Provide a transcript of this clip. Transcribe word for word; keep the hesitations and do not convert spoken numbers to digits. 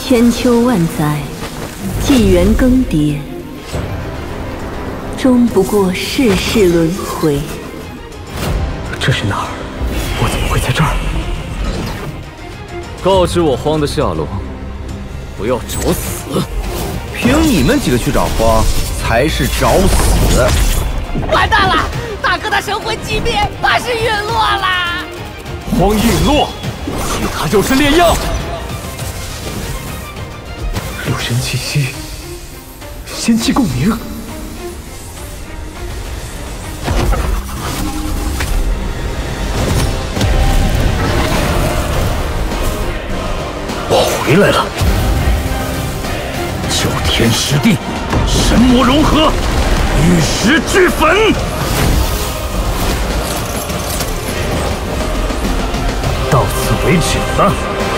千秋万载，纪元更迭，终不过世事轮回。 这是哪儿？我怎么会在这儿？ 告知我荒的下落，不要找死！ 凭你们几个去找荒，才是找死！ 完蛋了，大哥的神魂寂灭，怕是陨落啦！ 荒陨落，其他就是炼药。 六神气息，仙气共鸣。 我回来了！九天十地，神魔融合，玉石俱焚。 到此为止了。